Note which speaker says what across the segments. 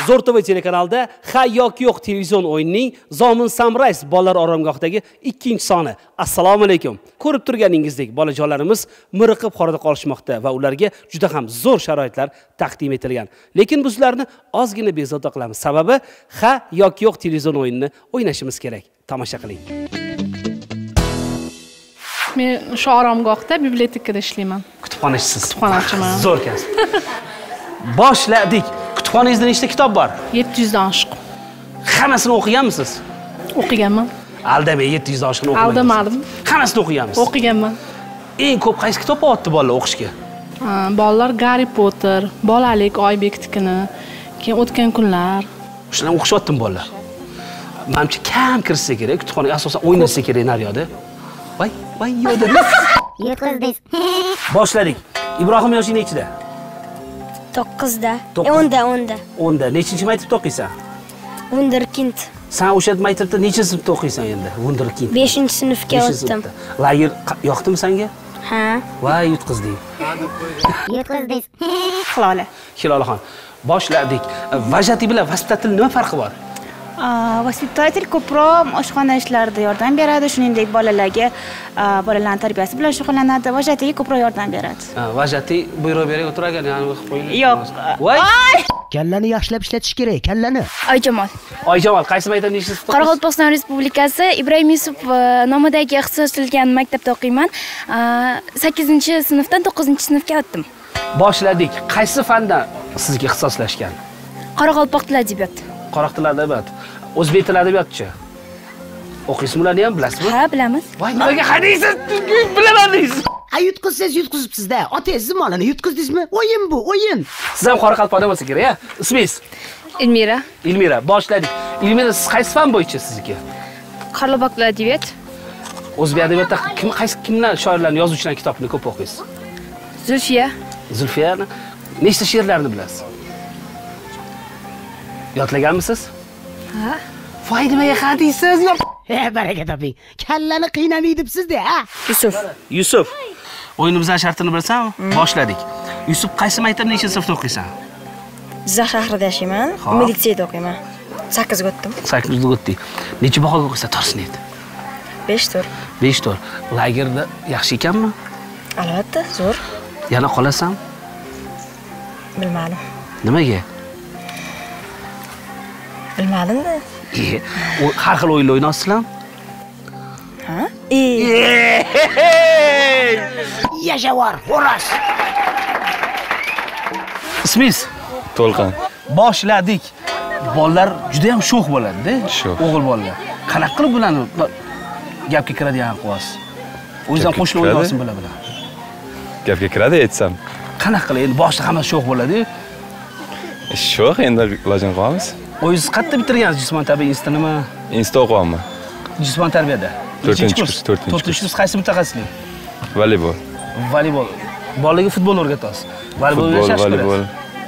Speaker 1: Zo'r TV telekanalida Ha yoki yo'q televizion o'yinining Zomin Samrays bolalar oromgohdagi 2-soni. Assalomu alaykum. Ko'rib turganingizdek, bolajonlarimiz miriqib xorada qolishmoqda va ularga juda ham zo'r sharoitlar taqdim etilgan. Lekin biz ularni ozgina bezovta qilamiz. Sababi Ha yoki yo'q televizion o'yinini o'ynashimiz kerak. Tomosha qiling.
Speaker 2: Men shu oromgohda bibliotekada ishlayman.
Speaker 1: Kutubxonachisiz.
Speaker 2: Kutubxonachiman.
Speaker 1: Zo'r kasb. Boshladik. Kutubxonangizda nechta kitob bor?
Speaker 2: 700 dan oshiq.
Speaker 1: Hammasini o'qiganmisiz?
Speaker 2: O'qiganman.
Speaker 1: Aldamay 700 dan oshiqni o'qimagansiz.
Speaker 2: Aldamadim.
Speaker 1: Hammasini o'qiganmiz.
Speaker 2: O'qiganman.
Speaker 1: Eng ko'p qaysi kitob o'qitdi bolalar o'qishga?
Speaker 2: Bolalar Harry Potter, Bolalik Oybeknikini, keyin O'tgan kunlar.
Speaker 1: Shularni o'qishyaptim bolalar. Menimcha kam kirsa kerak, kutubxonaga asosan o'ynasa kerak naryoqda. Voy yo'da.
Speaker 3: Yutqizdik.
Speaker 1: Boshladik. Ibrohim yoshing nechida?
Speaker 3: 9da. 10da.
Speaker 1: 10da. Nechinchi maktabda o'qiysan?
Speaker 3: Wunderkind.
Speaker 1: Sen o'sha maktabda necha sinfda o'qiysan endi? Wunderkind.
Speaker 3: 5-sinfga o'tdim.
Speaker 1: Lager yoqdimi senga?
Speaker 3: Ha.
Speaker 1: Voy yutqizdik.
Speaker 3: Yutqizdik.
Speaker 1: Hilolaxon. Boshladik. Vajati bilan vositatil nima farqi bor?
Speaker 4: Vositatil ko'proq oshxona ishlarida yordam beradi, shuningdek bolalarga bolalarning tarbiyasi bilan shug'ullanadi. Vajatiga ko'proq yordam beradi.
Speaker 1: Vajati buyruq berib o'tiragan, ya'ni qilib qo'yiladi.
Speaker 4: Yo'q.
Speaker 1: Voy!
Speaker 5: Kallani yaxshilab ishlatish kerak, kallani.
Speaker 3: Oijamol.
Speaker 1: Oijamol, qaysi maktabda ishlaysiz?
Speaker 3: Qoraqalpog'iston Respublikasi Ibrohim Yusuf nomidagi ixtisoslashtirilgan maktabda o'qiyman. 8-sinfdan 9-sinfga o'tdim.
Speaker 1: Boshladik. Qaysi fandan sizga ixtisoslashgan?
Speaker 3: Qoraqalpoq tili adabiyot.
Speaker 1: Qoroq tili adabiyot. O'zbek tili adabiyotchi. O'qiysizmi ularni ham, bilasizmi?
Speaker 3: Ha, bilamiz.
Speaker 1: Voy, nimaga hadisiz? Bilaman deysiz.
Speaker 5: Yutqizsangiz yutqizibsiz-da. Otangizni molini yutqizdingizmi? O'yin bu, o'yin.
Speaker 1: Siz ham Qoraqalpoqda bo'lsa kerak-a? Ismingiz?
Speaker 3: Elmira.
Speaker 1: Elmira, boshladik. Elmira, siz qaysi fan bo'yicha sizniki?
Speaker 3: Qoraqalpoq tili adabiyot.
Speaker 1: O'zbek adabiyotda kimlar shoirlarni, yozuvchilarning kitobini ko'p o'qiysiz?
Speaker 3: Zulfiya.
Speaker 1: Zulfiyani nechta she'rlarini bilasiz? Yodlaganmisiz?
Speaker 3: Ha.
Speaker 1: Voy, nimaga hadisiz?
Speaker 5: Baraka toping. Kallani qiynamay debsiz-da, ha?
Speaker 1: Yusuf. O'yinimizning shartini bilsanmi? Boshladik. Yusuf, qaysi maktabda necha sinfda o'qiysan?
Speaker 3: Jizzax shahrida yashayman. Militsiyada o'qiyman. 8 ga o'tdim.
Speaker 1: 8 ga o'tding. Necha bahoga o'qiysan? To'rsniydi.
Speaker 3: 5 to'r.
Speaker 1: 5 to'r. Lagerda yaxshi ekanmi?
Speaker 3: Albatta, zo'r.
Speaker 1: Yana qolasan?
Speaker 3: Bilmadim.
Speaker 1: Nimaga?
Speaker 3: Bilmadim-da.
Speaker 1: Har xil o'yinlar o'ynasizlar?
Speaker 3: Ha?
Speaker 5: Yashavar, xo'roz.
Speaker 1: Ismingiz?
Speaker 6: To'lqin.
Speaker 1: Boshladik. Bolalar juda ham sho'x bo'ladi-da.
Speaker 6: Sho'x.
Speaker 1: O'g'il bolalar. Qanaqa qilib bularni gapga kiradigan qilasiz? O'zingizdan qo'shni o'ynaysiz bular bilan.
Speaker 6: Gapga kiradi aytsam.
Speaker 1: Qanaqa qilib? Endi boshida hamma sho'x bo'ladi-yu.
Speaker 6: Sho'x, endi ilojini qilamiz.
Speaker 1: O'zingiz qayerda bitirgansiz jismoniy tarbiya institutini?
Speaker 6: Institutda o'qiyapman.
Speaker 1: Jismoniy tarbiyada.
Speaker 6: 4-kurs.
Speaker 1: 4-kurs qaysi mutaxassislik?
Speaker 6: Voleybol.
Speaker 1: Voleybol. Bolalarga futbol o'rgatasiz.
Speaker 6: Voleybol.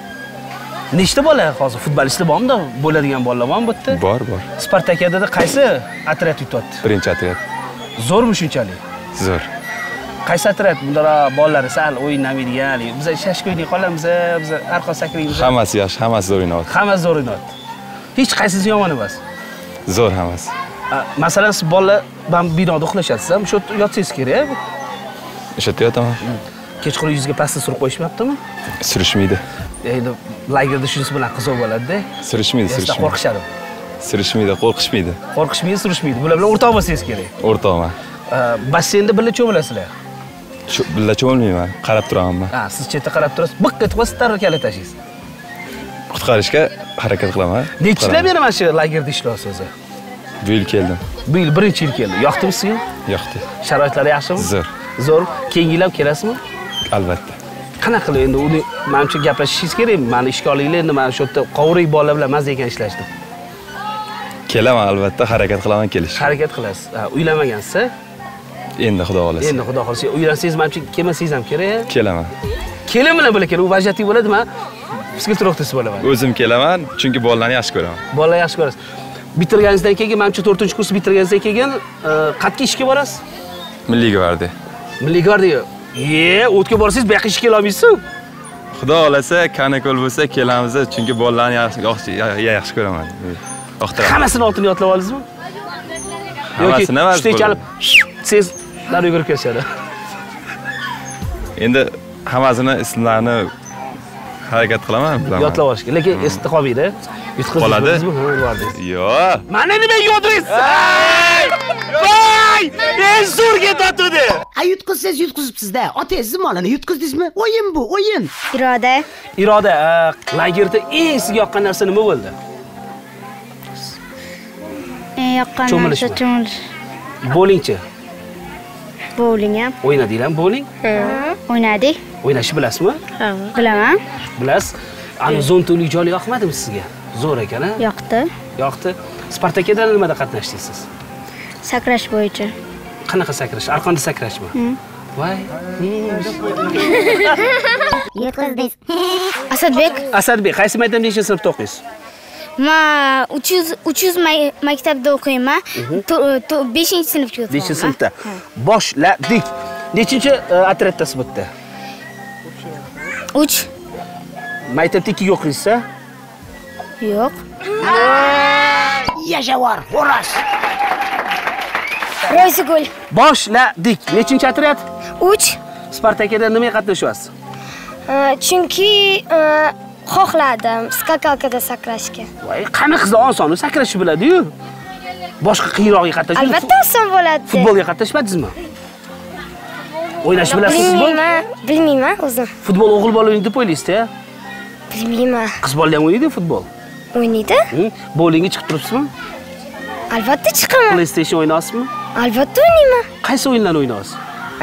Speaker 1: Nechta bola hozir futbolistlar bormi-da? Bo'ladigan bolalar bormi bu yerda?
Speaker 6: Bor.
Speaker 1: Spartakiyada qaysi otryad yutyapti?
Speaker 6: Birinchi otryad.
Speaker 1: Zo'rmi shunchalik?
Speaker 6: Zo'r.
Speaker 1: Qaysi otryad? Bunda bolalar sal o'ynamaydigan, biz shashka o'ynay qolamiz, biz arqa sakraymiz.
Speaker 6: Hammasi yaxshi, hammasi zo'r o'ynayapti.
Speaker 1: Hammasi zo'r o'ynayapti. Hech qaysisi yomon emas.
Speaker 6: Zo'r hammasi.
Speaker 1: Masalan, siz bolalar binoda uxlashasiz, shu yotsangiz kerak.
Speaker 6: O'sha yerda yotaman.
Speaker 1: Kechqurun yuzga pasta surib qo'yishmayaptimi?
Speaker 6: Surishmaydi.
Speaker 1: Endi lagerda shunisi bilan qiziq bo'ladi-da.
Speaker 6: Surishmaydi.
Speaker 1: Qo'rqishadi.
Speaker 6: Surishmaydi, qo'rqishmaydi.
Speaker 1: Qo'rqishmaydi, surishmaydi. Bular bilan o'rtoq bo'lsangiz kerak.
Speaker 6: O'rtoqman.
Speaker 1: Basseynda birga cho'milasizlar.
Speaker 6: Birga cho'milmayman, qarab turaman.
Speaker 1: Siz chetda qarab turasiz, biq etib qo'yasiz, tarkala tashlaysiz.
Speaker 6: Qutqarishga harakat qilaman.
Speaker 1: Necha yil beri mana shu lagerda ishlaysiz o'zi?
Speaker 6: Bu yil keldim.
Speaker 1: Bu yil birinchi yil keldi. Yoqdimi sizga?
Speaker 6: Yoqdi.
Speaker 1: Sharoitlari yaxshimi?
Speaker 6: Zo'r.
Speaker 1: Zo'r. Keyingi yil ham kelasizmi?
Speaker 6: Albatta.
Speaker 1: Qanaqa qilib endi uni menimcha gaplashishingiz kerak. Meni ishga olinglar, endi mana shu yerda qovurik bolalar bilan mazza ekan ishlashdi.
Speaker 6: Kelaman albatta, harakat qilaman kelishga.
Speaker 1: Harakat qilasiz. Uylamagansiz?
Speaker 6: Endi xudo xolasa.
Speaker 1: Endi xudo xolasa. Uylansangiz menimcha kelmasangiz ham kerak.
Speaker 6: Kelaman.
Speaker 1: Keling bilan bo'la kerak. U vajati bo'ladi, men psixologist bo'laman.
Speaker 6: O'zim kelaman, chunki bolalarni yaxshi ko'raman.
Speaker 1: Bolalar yaxshi ko'rasiz. Bitirganingizdan keyin, menimcha 4-kurs bitirganingizdan keyin qayerga ishga borasiz?
Speaker 6: Milliy gvardiya.
Speaker 1: Milliy gvardiya. O'tga borsangiz, bu yoqqa ishga kela olmaysiz.
Speaker 6: Xudo xolasa, kanakul bo'lsa kelamiz, chunki bolalarni yaxshi ko'raman. Yoqtiraman.
Speaker 1: Hammasini oltini yodlab oldingizmi?
Speaker 6: Hammasini emas.
Speaker 1: Shunday kelib, siz dar yugurib kelishadi.
Speaker 6: Endi hammasini ismlarini harakat qilaman, bilaman.
Speaker 1: Yodlab olishga, lekin esda qolmaydi. Yutqizibsizmi?
Speaker 6: Yo'q.
Speaker 1: Mana nima yodlaysiz? Voy! Eng zo'r ketadi.
Speaker 5: Yutqizsangiz yutqizibsiz-da. Otangizni molini yutqizdingizmi? O'yin bu, o'yin.
Speaker 3: Iroda.
Speaker 1: Iroda, lagerda eng sizga yoqqan narsa nima bo'ldi?
Speaker 3: Eng yoqqan narsa cho'milish.
Speaker 1: Bowlingchi.
Speaker 3: Bowling ham.
Speaker 1: O'ynadinglarmi bowling?
Speaker 3: O'ynadik.
Speaker 1: O'ynashni bilasizmi?
Speaker 3: Ha, bilaman.
Speaker 1: Bilasiz. Ana zo'ntulik joy yoqmadimi sizga? Zo'r ekan-a?
Speaker 3: Yoqdi.
Speaker 1: Yoqdi. Spartakiyada nimada qatnashdingiz?
Speaker 3: Sakrash bo'yicha.
Speaker 1: Qanaqa sakrash? Arqonda sakrashmi? Voy.
Speaker 3: Yutqizdingiz. Asadbek.
Speaker 1: Asadbek, qaysi maktabda nechinchi sinfda o'qiysiz?
Speaker 3: Men 300 maktabda o'qiyman. 5-sinfga o'qiyman.
Speaker 1: 5-sinfda. Boshladik. Nechinchi otryadasiz bu yerda?
Speaker 3: 3.
Speaker 1: Maktabda 2ga o'qiysiz-a?
Speaker 3: Yo'q.
Speaker 5: Yashavar, xo'roz.
Speaker 3: Ro'zgul.
Speaker 1: Boshladik. Nechinchi otryad?
Speaker 3: 3.
Speaker 1: Spartakiyada nimaga qatnashyapsiz?
Speaker 3: Chunki xohladim skakalkada sakrashga.
Speaker 1: Voy, qani qiz oson sakrashni biladi-yu. Boshqa qiyinrog'iga qatnashdingiz?
Speaker 3: Albatta oson bo'ladi.
Speaker 1: Futbolga qatnashmadingizmi? O'ynashni bilasizmi?
Speaker 3: Bilmayman o'zim.
Speaker 1: Futbol o'g'il bola o'ynaydi deb o'ylaysiz-a?
Speaker 3: Bilmayman.
Speaker 1: Qiz bola ham o'ynaydi futbol.
Speaker 3: O'ynaydi?
Speaker 1: Bowlingga chiqib turibsizmi?
Speaker 3: Albatta chiqaman.
Speaker 1: PlayStation o'ynaysizmi?
Speaker 3: Albatta o'ynayman.
Speaker 1: Qaysi o'yinlarni o'ynaysiz?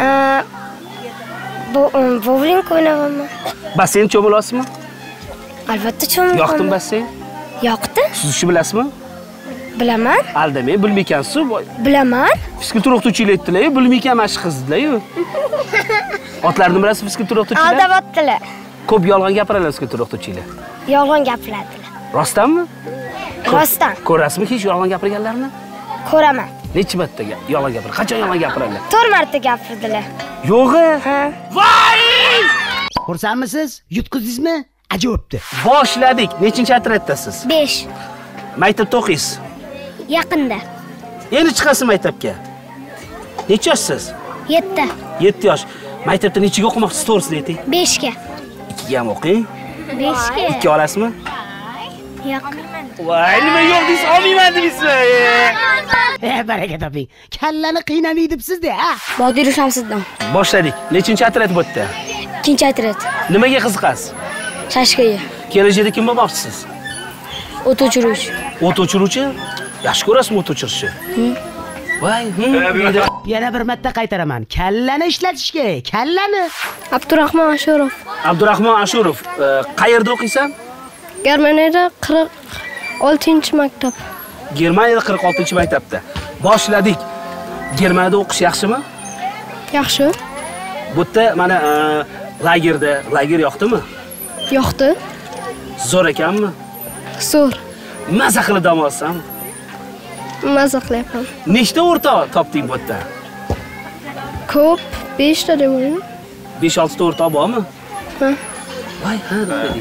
Speaker 3: Bowling o'ynaman.
Speaker 1: Basseyn cho'milasizmi?
Speaker 3: Albatta cho'milaman.
Speaker 1: Yoqdimi basseyn?
Speaker 3: Yoqdi.
Speaker 1: Suzishni bilasizmi?
Speaker 3: Bilaman.
Speaker 1: Aldamay, bilmaykansiz.
Speaker 3: Bilaman.
Speaker 1: Fizkultura o'qituvchilar aytdilar-yu, bilmaykan mashq qildilar-yu. Otlarni bilasizmi fizkultura o'qituvchilar?
Speaker 3: Aldavatdilar.
Speaker 1: Ko'p yolg'on gapiradilar fizkultura o'qituvchilar.
Speaker 3: Yolg'on gapiradilar.
Speaker 1: Rostdanmi?
Speaker 3: Rostdan.
Speaker 1: Ko'rasizmi hech yolg'on gapirganlarni?
Speaker 3: Ko'raman.
Speaker 1: Necha marta yolg'on gapiradi? Qachon yolg'on gapiradilar?
Speaker 3: 4 marta gapirdilar.
Speaker 1: Yo'g'i?
Speaker 3: Ha.
Speaker 1: Voy!
Speaker 5: Xursandmisiz? Yutqizdingizmi? Ajoyibdi.
Speaker 1: Boshladik. Nechinchi otryadasiz?
Speaker 3: 5.
Speaker 1: Maktabda o'qiysiz?
Speaker 3: Yaqinda.
Speaker 1: Endi chiqasiz maktabga. Necha yoshsiz?
Speaker 3: 7.
Speaker 1: 7 yosh. Maktabda nechaga o'qimoqchisiz, to'g'risini ayting.
Speaker 3: 5ga.
Speaker 1: 2ga ham o'qing.
Speaker 3: 5ga.
Speaker 1: 2 olasizmi?
Speaker 3: Yo'q.
Speaker 1: Voy, nima yo'q deysiz, olmayman deysizmi?
Speaker 5: Baraka toping. Kallani qiynamay debsiz-da, ha?
Speaker 3: Bodir Shamsiddin.
Speaker 1: Boshladik. Nechinchi otryad bu yerda?
Speaker 3: 2-otryad.
Speaker 1: Nimaga qiziqasiz?
Speaker 3: Shashkaga.
Speaker 1: Kelajakda kim bo'lmoqchisiz?
Speaker 3: O't o'chiruvchi.
Speaker 1: O't o'chiruvchi? Yaxshi ko'rasizmi o't o'chirishni? Voy,
Speaker 5: Yana bir marta qaytaraman. Kallani ishlatish kerak, kallani.
Speaker 2: Abdurahmon Ashurov.
Speaker 1: Abdurahmon Ashurov, qayerda o'qiysan?
Speaker 2: Germaniyada 46-maktab.
Speaker 1: Germaniyada 46-maktabda. Boshladik. Germaniyada o'qish yaxshimi?
Speaker 2: Yaxshi.
Speaker 1: Bu yerda mana lager yoqdimi?
Speaker 2: Yoqdi.
Speaker 1: Zo'r ekanmi?
Speaker 2: Zo'r.
Speaker 1: Maza qilib dam olsam.
Speaker 2: Maza qilyapman.
Speaker 1: Nechta o'rtoq topding bu yerda?
Speaker 2: Ko'p, 5 ta deb o'ylayman.
Speaker 1: 5-6 ta o'rtoq bormi?
Speaker 2: Ha.
Speaker 1: Voy, ha,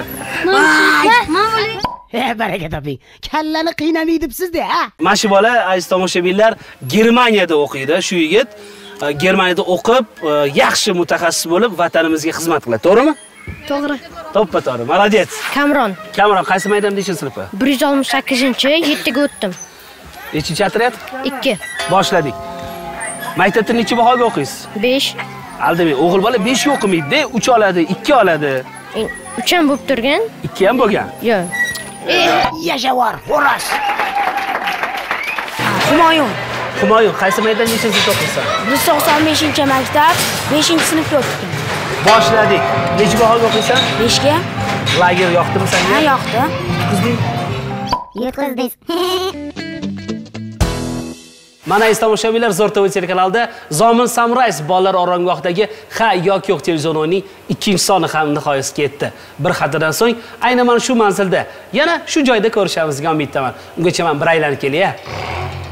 Speaker 5: Baraka toping. Kallani qiynamay debsiz-da, ha?
Speaker 1: Mana shu bola, aziz tomoshabinlar, Germaniyada o'qiydi. Shu yigit Germaniyada o'qib, yaxshi mutaxassis bo'lib, vatanimizga xizmat qiladi, to'g'rimi?
Speaker 2: To'g'ri.
Speaker 1: To'ppa-to'g'ri. Молодец.
Speaker 2: Kamron.
Speaker 1: Kamron, qaysi maktabda nechinchi sinfda?
Speaker 2: 168-chi, 7ga o'tdim.
Speaker 1: Nechinchi otryad?
Speaker 2: 2.
Speaker 1: Boshladik. Maktabda necha bahoga o'qiysiz?
Speaker 2: 5.
Speaker 1: Aldamay, o'g'il bola 5 ga o'qimaydi, 3 oladi, 2 oladi.
Speaker 2: 3 ham bo'lib turgan?
Speaker 1: 2 ham bo'lgan.
Speaker 2: Yo'q.
Speaker 5: Yashavar, xo'roz.
Speaker 1: Humoyun, qaysi maktabda nechinchi sinfda o'qiysan?
Speaker 3: 195-maktab, 5-sinfga o'tdim.
Speaker 1: Boshladik. Necha bahoga o'qiysan?
Speaker 3: 5ga.
Speaker 1: Lager yoqdimi senga?
Speaker 3: Ha, yoqdi.
Speaker 7: Yutqizdingiz.
Speaker 1: Mana aziz tomoshabinlar, Zo'r TV telekanalida Zomin Samrays bolalar oromgohidagi Ha yoki yo'q televizion o'yinining 2-soni ham nihoyasiga yetdi. Bir haftadan so'ng aynan mana shu manzilda yana shu joyda ko'rishimizga umid qilaman. Ungacha men bir aylanib kelay.